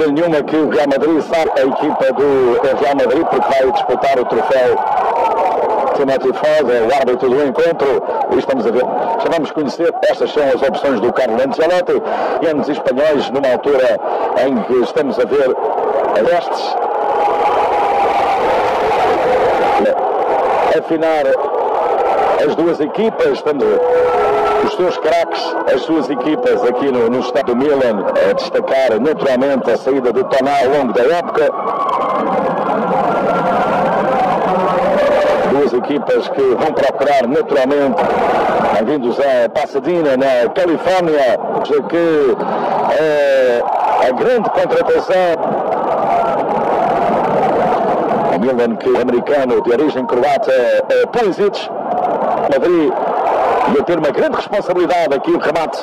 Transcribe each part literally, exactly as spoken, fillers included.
dúvida nenhuma que o Real Madrid sabe a equipa do Real Madrid, porque vai disputar o troféu Timothy Ford, é o árbitro do encontro, e estamos a ver, já vamos conhecer, estas são as opções do Carlo Ancelotti, e ambos espanhóis, numa altura em que estamos a ver restes, afinar as duas equipas, estamos os seus craques, as suas equipas aqui no, no estado do Milan, a destacar naturalmente a saída do Tonal ao longo da época. Duas equipas que vão procurar naturalmente, vindos a Pasadena, na Califórnia, já que é a grande contratação. O Milan, que é americano de origem croata, é Pulisic. Madrid ia ter uma grande responsabilidade aqui, o remate.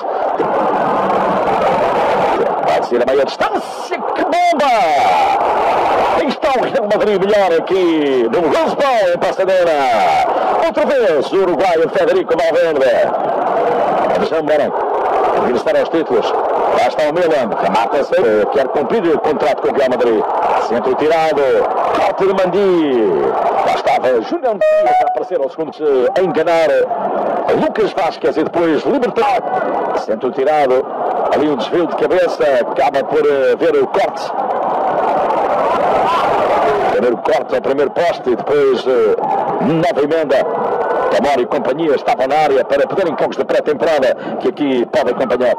Vai ser a meia distância, que bomba! Aí está o Real Madrid melhor aqui no Rose Bowl em Pasadena. Outra vez o uruguaio Federico Valverde. Vejam bem, vir estar aos títulos. Lá está o Milan, remata-se, quer cumprir o contrato com o Real Madrid. Centro tirado, corte de Mandi. Lá estava Julián Díaz a aparecer aos segundos a enganar Lucas Vázquez e depois libertar. Centro tirado, ali um desvio de cabeça, acaba por ver o corte. Primeiro corte ao primeiro poste e depois nova emenda. Tomori e companhia estavam na área para poderem jogos de pré-temporada que aqui pode acompanhar.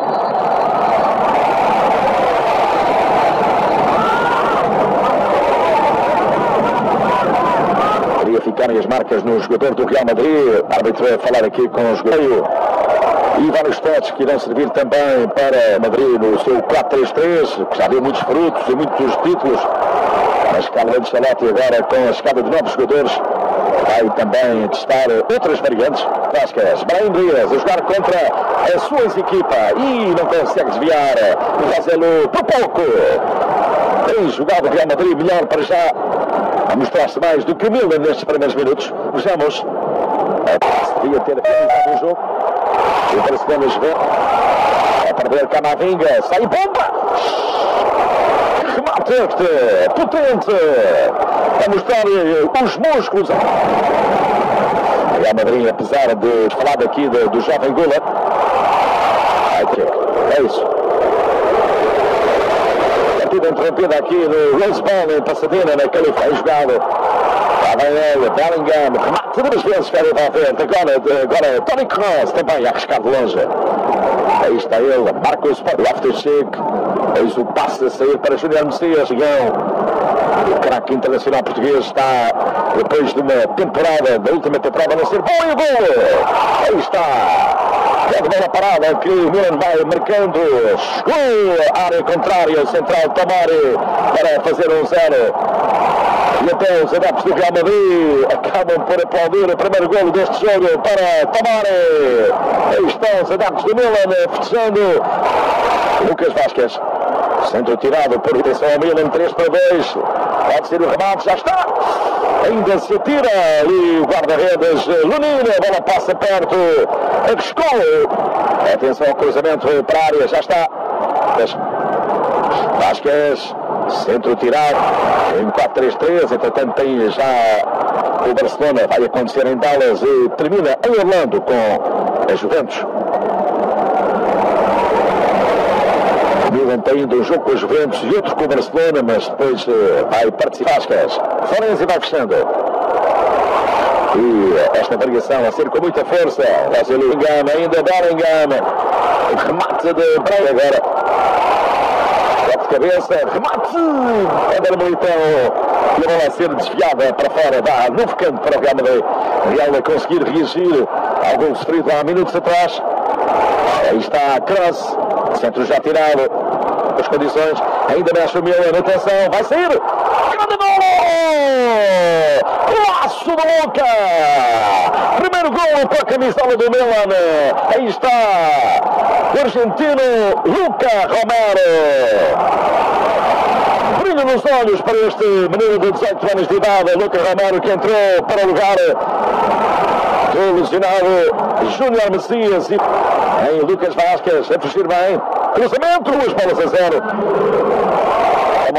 Queria ficarem as marcas no jogador do Real Madrid. O árbitro vai falar aqui com o jogador. E vários toques que irão servir também para Madrid no seu quatro três três, que já deu muitos frutos e muitos títulos. Mas Carlo Ancelotti agora com a chegada de novos jogadores vai também testar outras variantes. Vázquez, Brahim Dias a jogar contra a sua equipa e não consegue desviar o Roselu por pouco. Tem jogado o Real Madrid melhor para já, a mostrar-se mais do que o Milan nestes primeiros minutos. Vejamos, devia ter finalizado o jogo. O Barcelona jogou a perder Camavinga, sai bomba! Remate este, potente, a mostrar os músculos. O Real Madrid, apesar de falar daqui do, do jovem Gula, é isso. Partida interrompida aqui no Rose Bowl em Pasadena, na Califórnia, jogado. Lá vem ele, Bellingham, remate duas vezes, Fede Valverde. Agora, agora Toni Kroos também a arriscar de longe. Aí está ele, Marcos Loftus-Cheek. Eis o passe a sair para Julián Messias. O craque internacional português está, depois de uma temporada, da última temporada, a não ser bom e o gol! Aí está! É de bola parada que o Milan vai marcando. Chegou à área contrária, o central Tomori para fazer um zero. E até os adeptos do Real Madrid acabam por aplaudir o primeiro golo deste jogo para Tomori. Aí estão os adeptos do Milan festejando. Lucas Vázquez, centro tirado por atenção ao Milan, três para dois. Pode ser o remate, já está. Ainda se atira ali o guarda-redes Lunino, a bola passa perto, arriscou. Atenção ao cruzamento para a área, já está. Vázquez, centro tirado, em quatro três três, entretanto tem já o Barcelona, vai acontecer em Dallas e termina em Orlando com a Juventus. Milan tem ainda um jogo com a Juventus e outro com o Barcelona, mas depois uh, vai participar. Florenzi vai fechando. E esta variação a ser com muita força. Bellingham, ainda Bellingham. Remate de Breia agora. Toque de cabeça, remate! Éder Militão. E a bola a ser desviada para fora. Dá novo canto para o Real Madrid. Real a conseguir reagir ao gol sofrido há minutos atrás. Aí está Kroos. Centro já tirado. As condições. Ainda mexe o Milan. Atenção, vai sair. Grande gol! Laço do Luca! Primeiro gol para a camisola do Milan. Aí está o argentino Luca Romero. Brilho nos olhos para este menino de dezoito anos de idade, Luca Romero, que entrou para o lugar do lesionado Júnior Messias. E em Lucas Vázquez a fugir bem. Cruzamento, duas bolas a zero.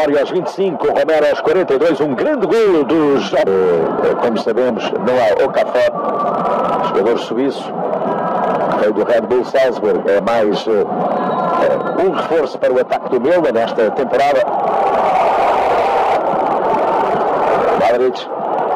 Osório aos vinte e cinco, Romero aos quarenta e dois, um grande golo do Jorge. Como sabemos, não há Okafor, jogador suíço, que veio do Red Bull Salzburg, é mais uh, um reforço para o ataque do Milan nesta temporada. Modric,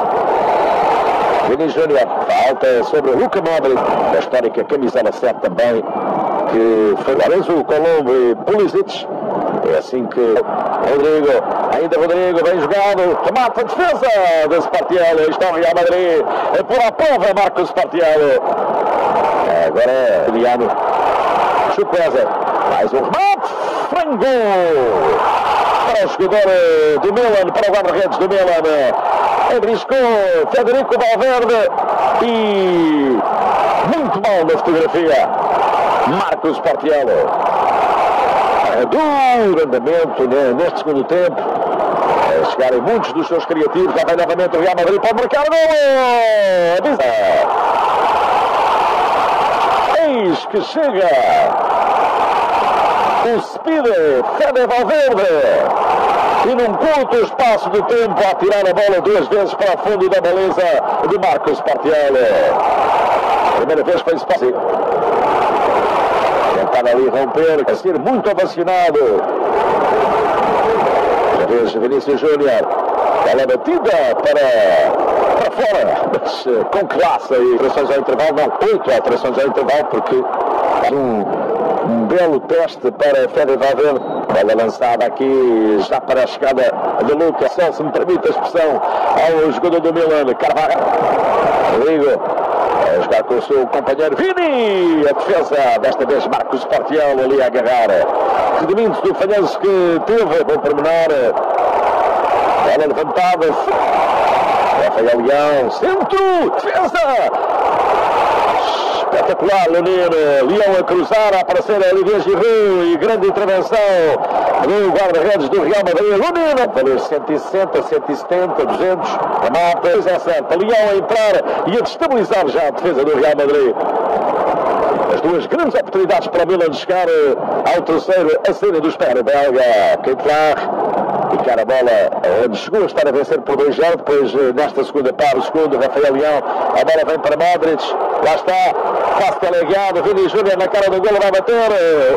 Vini Júnior, falta sobre Luka Modric, da histórica camisola sete também, que foi Lorenzo Colombo e Pulisic. É assim que Rodrigo, ainda Rodrigo, bem jogado, remata a defesa do Spartiello, está o Real Madrid, é por a prova Marcos Spartiello. Agora é Juliano, Chukwueze, mais um remate, frango para o jogador do Milan, para o guarda-redes do Milan, arriscou Federico Valverde e muito mal na fotografia, Marcos Spartiello. Duro andamento neste segundo tempo, a chegarem muitos dos seus criativos. Já vai novamente o Real Madrid, pode marcar o gol. Eis que chega o Speed Fede Valverde e num curto espaço de tempo a tirar a bola duas vezes para o fundo da baliza de Marcos Spartiello. Primeira vez foi espaço. Tentar ali romper, a ser muito ovacionado. Já vez Vinícius Júnior, bola batida para, para fora, mas com classe. E alterações ao intervalo, não, oito alterações ao intervalo, porque é um, um belo teste para Fede Valverde. Bola lançada aqui já para a chegada de Lucas, se me permite a expressão, ao jogador do Milan, Carvalho. Rodrigo a jogar com o seu companheiro Vini, a defesa, desta vez Marcos Spartiello ali a agarrar. Redimindo do falhanço que teve, bom pormenor, bola levantada, Rafael Leão, centro, defesa, espetacular, Leonino, Leão a cruzar, a aparecer a Olivier Giroud e grande intervenção do guarda-redes do Real Madrid, Leonino, valor cento e sessenta, cento e setenta, duzentos, a malta, é certa, Leão a entrar e a destabilizar já a defesa do Real Madrid. As duas grandes oportunidades para o Milan de chegar ao terceiro, a cena do espera belga, Keitlar, picar a bola onde chegou a estar a vencer por dois a zero, depois nesta segunda parte, o segundo, Rafael Leão, a bola vem para Modric, lá está, passe teleguiado, Vini Júnior na cara do golo, vai bater,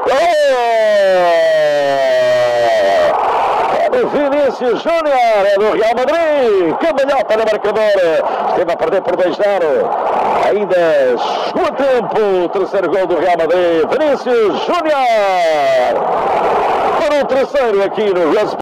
oh! Vinícius Júnior, é do Real Madrid, cambalhota no marcador, esteve a perder por dois a zero, ainda chegou a tempo, o terceiro gol do Real Madrid, Vinícius Júnior, para o terceiro aqui no Real